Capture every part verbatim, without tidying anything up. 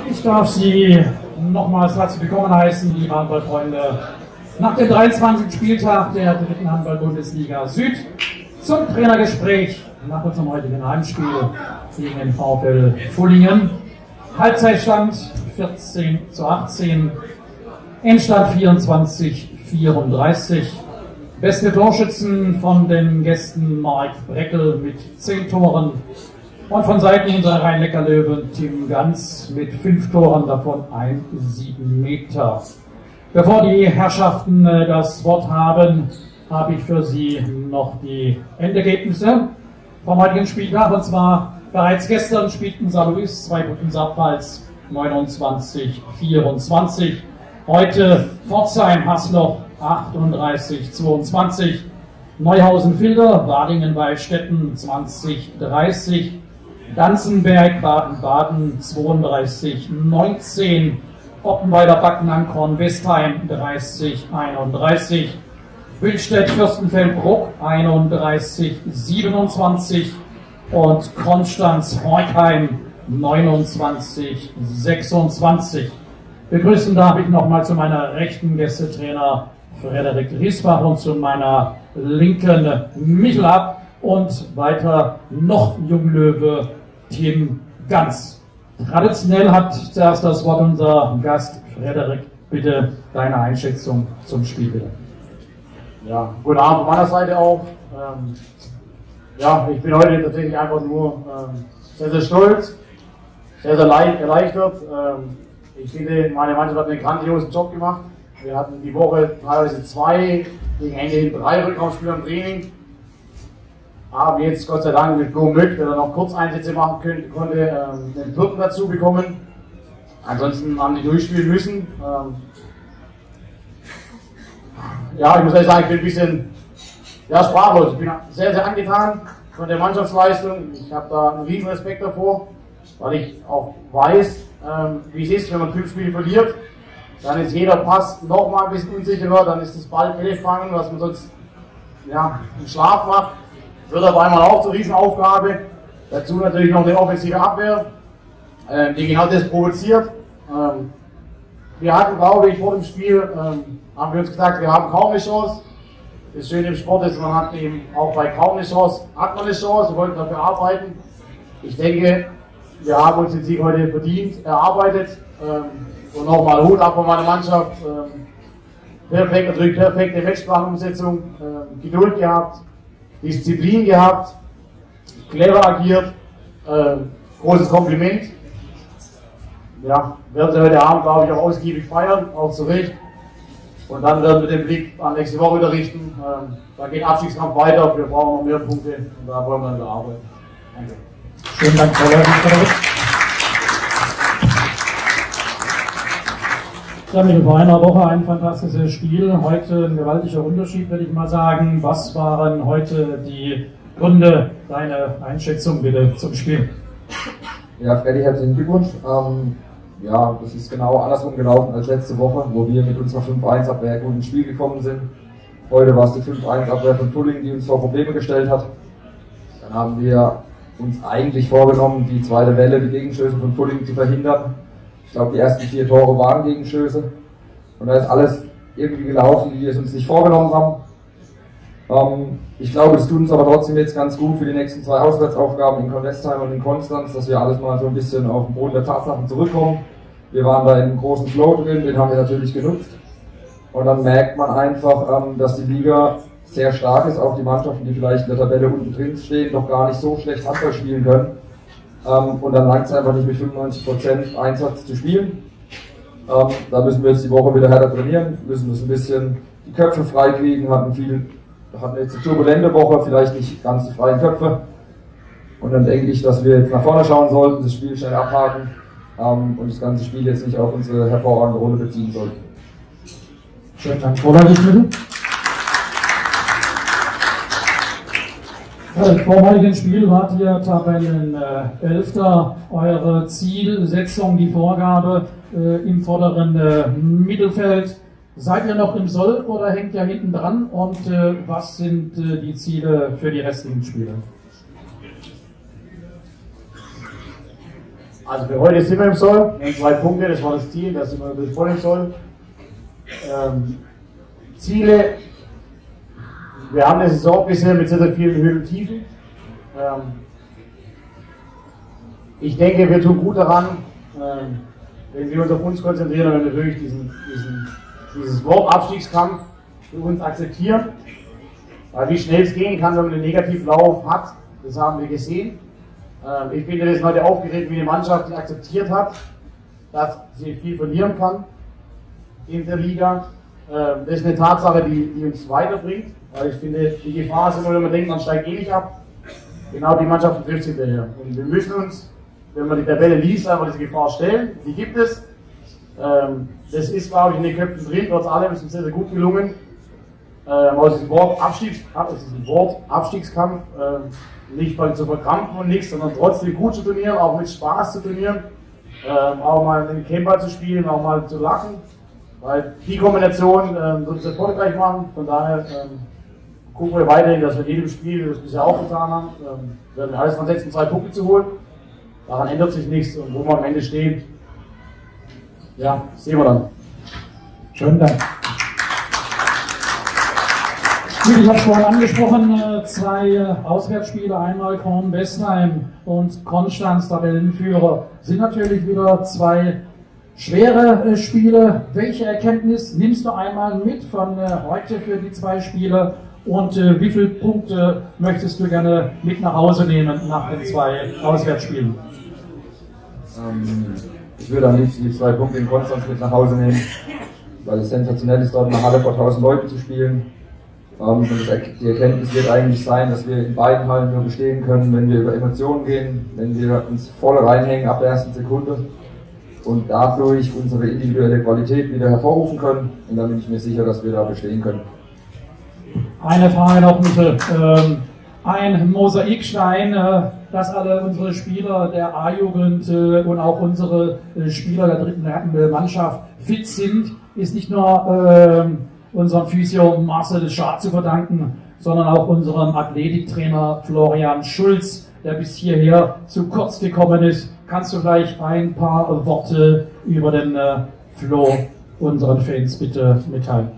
Ich darf Sie nochmals herzlich willkommen heißen, liebe Handballfreunde, nach dem dreiundzwanzigsten Spieltag der dritten Handball-Bundesliga Süd zum Trainergespräch nach unserem heutigen Heimspiel gegen den VfL Fullingen. Halbzeitstand vierzehn zu achtzehn, Endstand vierundzwanzig vierunddreißig. Beste Torschützen von den Gästen Mark Breckel mit zehn Toren und von Seiten unserer Rhein-Neckar-Löwen Tim Ganz mit fünf Toren, davon ein sieben Meter. Bevor die Herrschaften äh, das Wort haben, habe ich für Sie noch die Endergebnisse vom heutigen Spieltag. Und zwar bereits gestern spielten Saarlouis zwei guten Saarpfalz neunundzwanzig vierundzwanzig. Heute Pforzheim-Hasloch achtunddreißig zweiundzwanzig. Neuhausen-Filder, Wadingen-Waldstätten zwanzig dreißig. Danzenberg, Baden-Baden zweiunddreißig neunzehn. Oppenweider-Backenankorn, Westheim dreißig einunddreißig. Billstedt-Fürstenfeldbruck einunddreißig siebenundzwanzig und Konstanz-Horkheim neunundzwanzig sechsundzwanzig. Begrüßen darf ich nochmal zu meiner rechten Gästetrainer Frederik Riesbach und zu meiner linken Michel Ab und weiter noch Junglöwe Tim Ganz. Traditionell hat zuerst das Wort unser Gast Frederik. Bitte deine Einschätzung zum Spiel, bitte. Ja, guten Abend von meiner Seite auch. Ähm, ja, ich bin heute tatsächlich einfach nur ähm, sehr, sehr stolz, sehr, sehr erleichtert. Ähm, ich finde, meine Mannschaft hat einen grandiosen Job gemacht. Wir hatten die Woche teilweise zwei, gegen Ende hin drei Rückraumspieler im Training. Haben jetzt Gott sei Dank mit Flo Mück, der dann noch Kurzeinsätze machen könnte, konnte, ähm, den vierten dazu bekommen. Ansonsten haben die durchspielen müssen. Ähm, ja, ich muss ehrlich sagen, ich bin ein bisschen ja, sprachlos. Ich bin sehr, sehr angetan von der Mannschaftsleistung. Ich habe da einen riesen Respekt davor, weil ich auch weiß, ähm, wie es ist, wenn man fünf Spiele verliert. Dann ist jeder Pass noch mal ein bisschen unsicherer, dann ist das Ball Bälle fangen, was man sonst ja, im Schlaf macht. Wird auf einmal auch zur Riesenaufgabe. Dazu natürlich noch eine offensive Abwehr, äh, die genau das provoziert. Ähm, wir hatten, glaube ich, vor dem Spiel, ähm, haben wir uns gesagt, wir haben kaum eine Chance. Das Schöne im Sport ist, man hat eben auch bei kaum eine Chance, hat man eine Chance, wir wollten dafür arbeiten. Ich denke, wir haben uns den Sieg heute verdient, erarbeitet. Ähm, und nochmal Hut ab von meiner Mannschaft. Ähm, perfekt, natürlich perfekte Matchplanumsetzung, ähm, Geduld gehabt, Disziplin gehabt, clever agiert, ähm, großes Kompliment. Ja, werden Sie heute Abend, glaube ich, auch ausgiebig feiern, auch zu Recht. Und dann werden wir den Blick an nächste Woche wieder richten. Ähm, da geht Abstiegskampf weiter, wir brauchen noch mehr Punkte und da wollen wir dann wieder arbeiten. Danke. Vielen Dank, Frau Frederik. Ja, mit vor einer Woche ein fantastisches Spiel. Heute ein gewaltiger Unterschied, würde ich mal sagen. Was waren heute die Gründe? Deine Einschätzung bitte zum Spiel. Ja, Freddy, herzlichen Glückwunsch. Ähm, ja, das ist genau andersrum gelaufen als letzte Woche, wo wir mit unserer fünf eins Abwehr gut ins Spiel gekommen sind. Heute war es die fünf eins Abwehr von Fullingen, die uns vor Probleme gestellt hat. Dann haben wir uns eigentlich vorgenommen, die zweite Welle, die Gegenstöße von Fullingen zu verhindern. Ich glaube, die ersten vier Tore waren Gegenstöße. Und da ist alles irgendwie gelaufen, wie wir es uns nicht vorgenommen haben. Ähm, ich glaube, das tut uns aber trotzdem jetzt ganz gut für die nächsten zwei Auswärtsaufgaben in Convestheim und in Konstanz, dass wir alles mal so ein bisschen auf den Boden der Tatsachen zurückkommen. Wir waren da in einem großen Flow drin, den haben wir natürlich genutzt. Und dann merkt man einfach, ähm, dass die Liga sehr stark ist. Auch die Mannschaften, die vielleicht in der Tabelle unten drin stehen, noch gar nicht so schlecht Handball spielen können. Ähm, und dann langt es einfach nicht mit fünfundneunzig Prozent Einsatz zu spielen. Ähm, da müssen wir jetzt die Woche wieder härter trainieren, müssen uns ein bisschen die Köpfe frei kriegen, hatten viel, hatten jetzt eine turbulente Woche, vielleicht nicht ganz die freien Köpfe. Und dann denke ich, dass wir jetzt nach vorne schauen sollten, das Spiel schnell abhaken ähm, und das ganze Spiel jetzt nicht auf unsere hervorragende Rolle beziehen sollten. Schönen Dank, Frederik, bitte. Vor dem heutigen Spiel wart ihr Tabellenelfter. Eure Zielsetzung, die Vorgabe äh, im vorderen äh, Mittelfeld. Seid ihr noch im Soll oder hängt ihr hinten dran? Und äh, was sind äh, die Ziele für die restlichen Spiele? Also für heute sind wir im Soll. Wir haben zwei Punkte, das war das Ziel, da sind wir natürlich voll im Soll. Ähm, Ziele, wir haben eine Saison bisher mit sehr, sehr vielen Höhen und Tiefen. Ähm, ich denke, wir tun gut daran, ähm, wenn wir uns auf uns konzentrieren und wenn wir wirklich diesen, diesen, dieses Wort Abstiegskampf für uns akzeptieren. Weil wie schnell es gehen kann, wenn man einen Negativlauf hat, das haben wir gesehen. Ähm, ich finde, wir sind heute aufgeregt wie eine Mannschaft, die akzeptiert hat, dass sie viel verlieren kann in der Liga. Ähm, das ist eine Tatsache, die, die uns weiterbringt. Weil ich finde, die Gefahr ist immer, wenn man denkt, man steigt eh nicht ab. Genau die Mannschaft trifft sich hinterher. Und wir müssen uns, wenn man die Tabelle liest, einfach diese Gefahr stellen. Die gibt es. Ähm, das ist, glaube ich, in den Köpfen drin. Trotz allem ist es sehr, sehr gut gelungen. Ähm, aus diesem Wort, Abstiegs, aus diesem Wort Abstiegskampf ähm, nicht zu verkrampfen und nichts, sondern trotzdem gut zu trainieren, auch mit Spaß zu trainieren. Ähm, auch mal einen Camper zu spielen, auch mal zu lachen. Weil die Kombination ähm, wird uns erfolgreich machen. Von daher ähm, gucken wir weiterhin, dass wir in jedem Spiel, wie wir es bisher auch getan haben, ähm, werden wir alles dran setzen, zwei Punkte zu holen. Daran ändert sich nichts und wo wir am Ende stehen, ja, sehen wir dann. Schönen Dank. Ich habe es vorhin angesprochen, zwei Auswärtsspiele, einmal Korn-Westheim und Konstanz, Tabellenführer, sind natürlich wieder zwei schwere Spiele. Welche Erkenntnis nimmst du einmal mit von heute für die zwei Spiele und wie viele Punkte möchtest du gerne mit nach Hause nehmen nach den zwei Auswärtsspielen? Ähm, ich würde am liebsten die zwei Punkte in Konstanz mit nach Hause nehmen, weil es sensationell ist, dort in der Halle vor tausend Leuten zu spielen. Und die Erkenntnis wird eigentlich sein, dass wir in beiden Hallen nur bestehen können, wenn wir über Emotionen gehen, wenn wir uns voll reinhängen ab der ersten Sekunde und dadurch unsere individuelle Qualität wieder hervorrufen können. Und dann bin ich mir sicher, dass wir da bestehen können. Eine Frage noch, Michel. Ähm, ein Mosaikstein, äh, dass alle unsere Spieler der A-Jugend äh, und auch unsere äh, Spieler der dritten Mannschaft fit sind, ist nicht nur äh, unserem Physio Marcel Schad zu verdanken, sondern auch unserem Athletiktrainer Florian Schulz, der bis hierher zu kurz gekommen ist. Kannst du gleich ein paar Worte über den äh, Flo unseren Fans bitte mitteilen?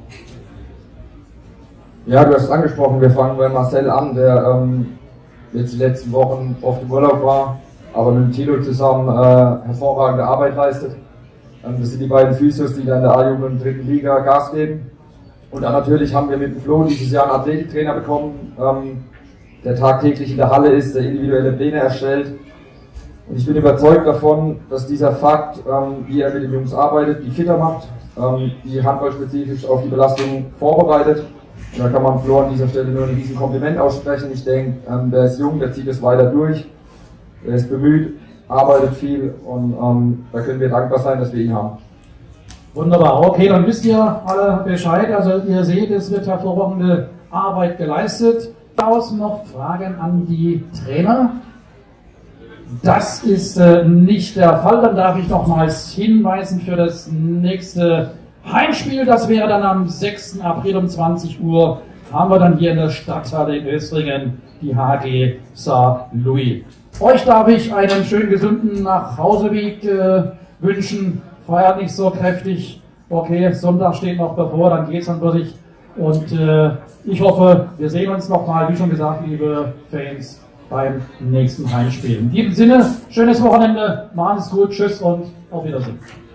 Ja, du hast es angesprochen, wir fangen bei Marcel an, der ähm, jetzt die letzten Wochen oft im Urlaub war, aber mit dem Tilo zusammen äh, hervorragende Arbeit leistet. Ähm, das sind die beiden Physios, die dann in der A-Jugend und dritten Liga Gas geben. Und dann natürlich haben wir mit dem Flo dieses Jahr einen Athletiktrainer bekommen, ähm, der tagtäglich in der Halle ist, der individuelle Pläne erstellt. Und ich bin überzeugt davon, dass dieser Fakt, ähm, wie er mit den Jungs arbeitet, die fitter macht, ähm, die handballspezifisch auf die Belastung vorbereitet. Und da kann man Flo an dieser Stelle nur ein riesen Kompliment aussprechen. Ich denke, ähm, der ist jung, der zieht es weiter durch, er ist bemüht, arbeitet viel und ähm, da können wir dankbar sein, dass wir ihn haben. Wunderbar, okay, dann wisst ihr alle Bescheid. Also ihr seht, es wird hervorragende Arbeit geleistet. Daraus noch Fragen an die Trainer. Das ist äh, nicht der Fall. Dann darf ich nochmals hinweisen für das nächste Heimspiel. Das wäre dann am sechsten April um zwanzig Uhr. Haben wir dann hier in der Stadthalle in Östringen die H G Saint Louis. Euch darf ich einen schönen gesunden Nachhauseweg äh, wünschen. Feiert nicht so kräftig. Okay, Sonntag steht noch bevor, dann geht's dann wirklich. Und äh, ich hoffe, wir sehen uns nochmal, wie schon gesagt, liebe Fans, beim nächsten Heimspiel. In diesem Sinne, schönes Wochenende, machen es gut, tschüss und auf Wiedersehen.